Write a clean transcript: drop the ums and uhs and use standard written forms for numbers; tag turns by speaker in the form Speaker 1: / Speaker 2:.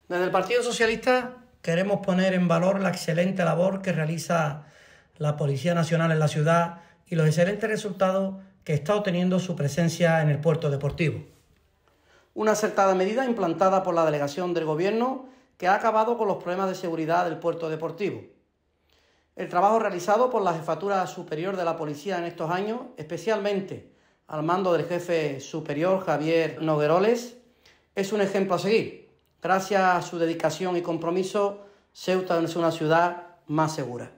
Speaker 1: Desde el Partido Socialista queremos poner en valor la excelente labor que realiza la Policía Nacional en la ciudad y los excelentes resultados que está obteniendo su presencia en el puerto deportivo. Una acertada medida implantada por la delegación del Gobierno que ha acabado con los problemas de seguridad del puerto deportivo. El trabajo realizado por la Jefatura Superior de la Policía en estos años, especialmente al mando del jefe superior Javier Nogueroles, es un ejemplo a seguir. Gracias a su dedicación y compromiso, Ceuta es una ciudad más segura.